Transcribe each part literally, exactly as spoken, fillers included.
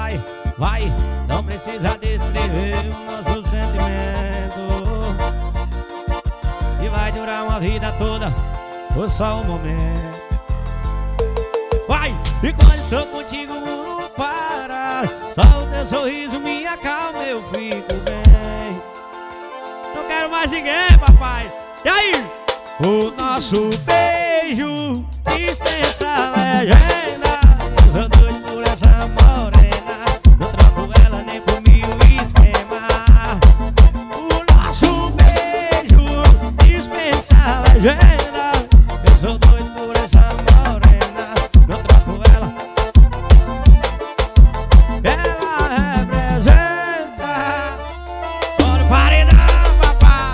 vai, vai. Não precisa descrever o nosso sentimento, e vai durar uma vida toda ou só um momento. Vai, e quando estou contigo não para, só o teu sorriso me acalma, eu fico bem. Não quero mais ninguém, papai. E aí? O nosso beijo dispensa legenda. Eu sou doido por essa morena, não troco ela nem por mil esquema. O nosso beijo dispensa legenda. Eu sou doido por essa morena, não troco ela. Ela representa só no paredão, papai.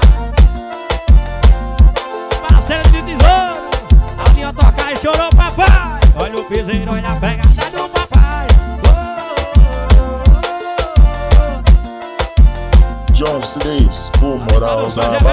Parceiro de tesouro, a linha tocar e chorou, papai. Olha o piseiro, olha a pegada do papai. John três, o moral da